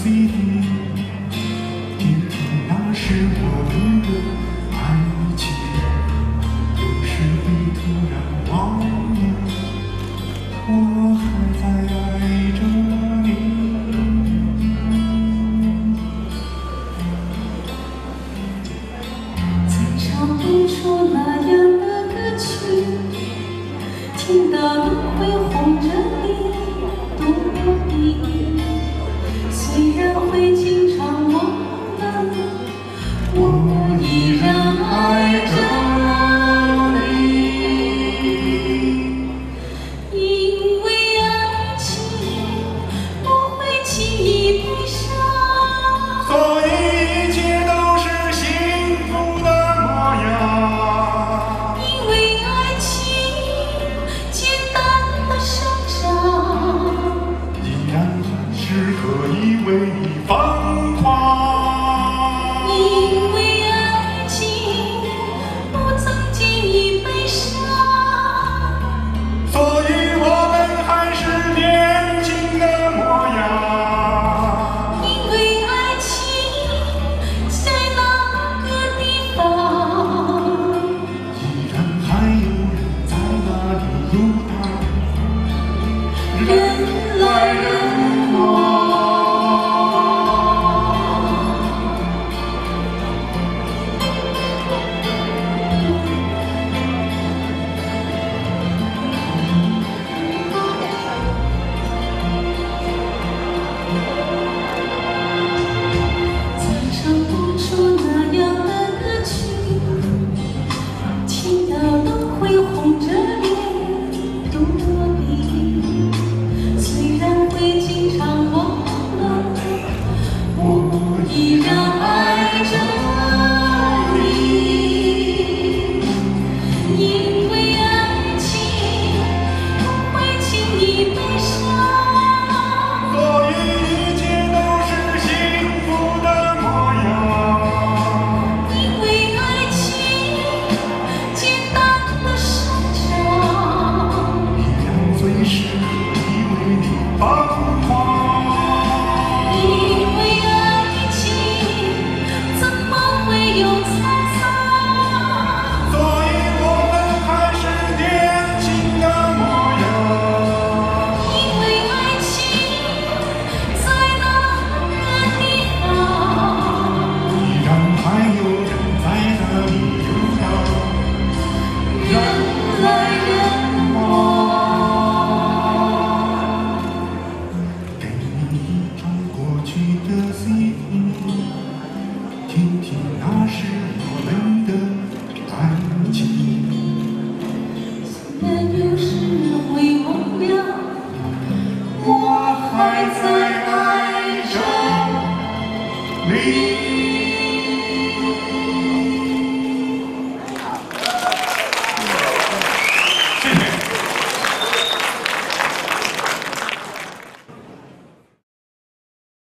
CD， 听着那是我们的爱情，有时会突然忘了，我还在爱着你。 再唱不出那样的歌曲，听到了会红着脸躲避。虽然会经常忘了，我依然爱着你。因为爱情不会轻易悲伤， 所以一切都是幸福的模样。 因为爱情简单的生长， 依然还是可以为你疯狂。 因为爱情不曾经历悲伤， 所以我们还是年轻的模样。 因为爱情在那个地方， 依然还有人在那里游荡， 人来人